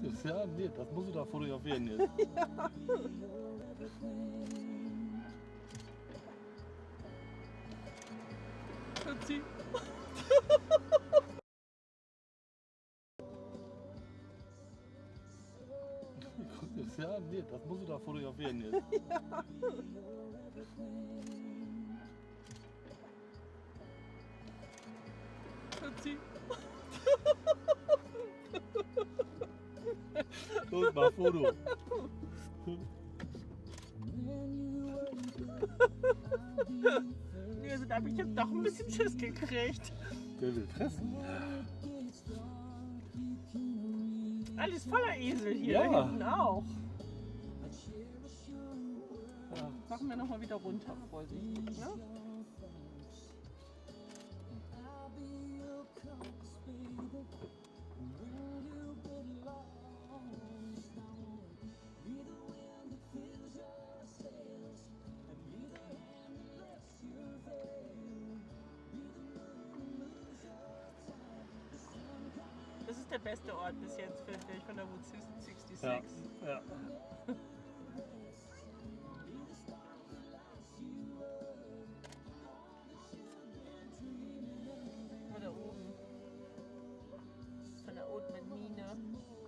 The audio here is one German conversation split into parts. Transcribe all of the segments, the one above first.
Das, ja, nee, das musst du da fotografieren jetzt. Ja. Schatzi. Das, ja, nee, das musst du da fotografieren jetzt. Ja. Schatzi. Los, mal Foto. Also da habe ich jetzt doch ein bisschen Schiss gekriegt. Der will fressen. Alles voller Esel hier, Ja. da hinten auch. Ja. Machen wir nochmal wieder runter, vorsichtig, ne? Das ist der beste Ort bis jetzt, finde ich, von der Route 66. Ja. Ja. Von da oben. Von der Oatman-Mine.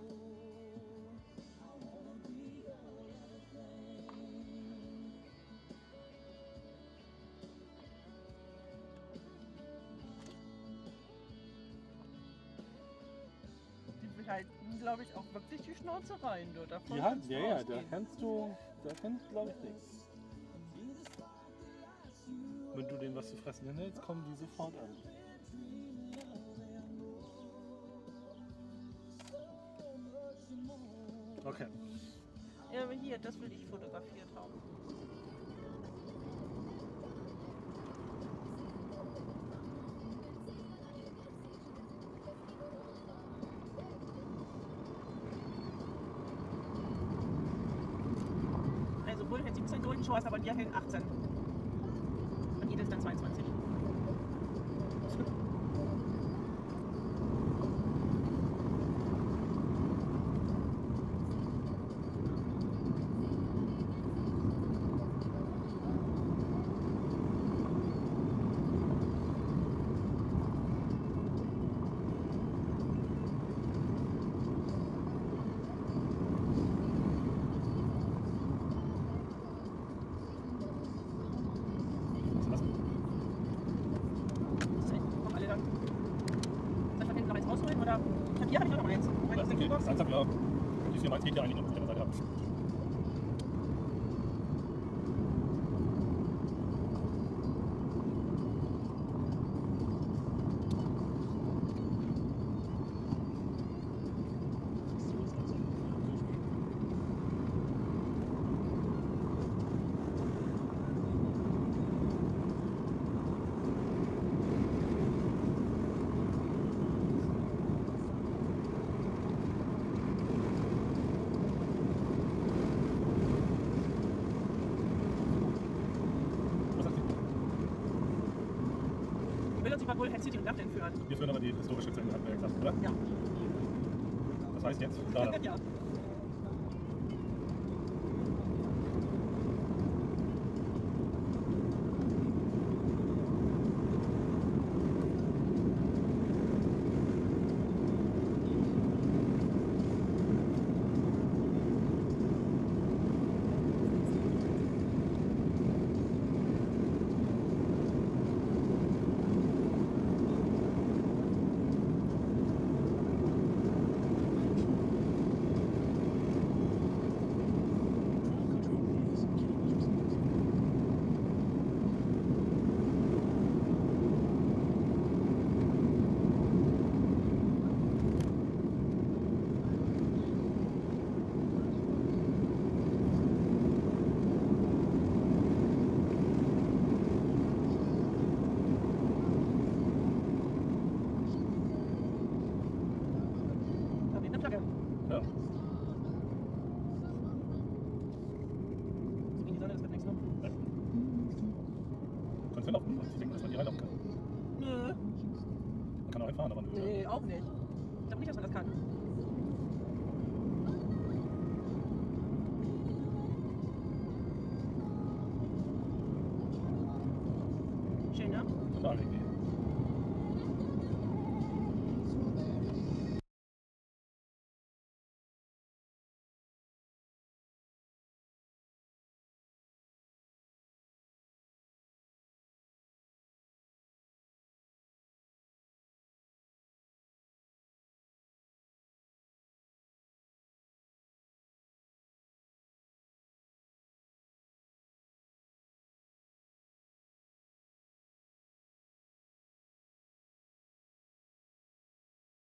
Die behalten, glaube ich, auch wirklich die Schnauze rein, du. Davon Ja, kannst du ja, da ausgehen. kannst du, glaube ich, nichts. Wenn du denen was zu fressen hinhältst, kommen die sofort an. Okay. Ja, aber hier, das will ich fotografiert haben. Also Bull hält 17, Golden Shores, aber die hält 18. Und jedes dann 22. Kommen alle dann. Soll ich von hinten noch eins rausholen? Oder? Hier habe ich noch eins. Das ist okay. Das ist langsam, ja. Die Firma geht ja eigentlich auf der Seite ab. Ich will uns über Bull Head City und Dublin führen. Wir führen aber die historische Zelle, hatten wir ja gesagt, oder? Ja. Das heißt jetzt, da. Ja. Da weht eine Flagge. Ja. So wie die Sonne, das wird nichts, ne? Ja. Kannst du laufen? Ich denke, dass man hier reinlaufen kann. Nö. Man kann auch reinfahren, aber nö. Nee, auch nicht. Ich glaube nicht, dass man das kann. und alle gehen.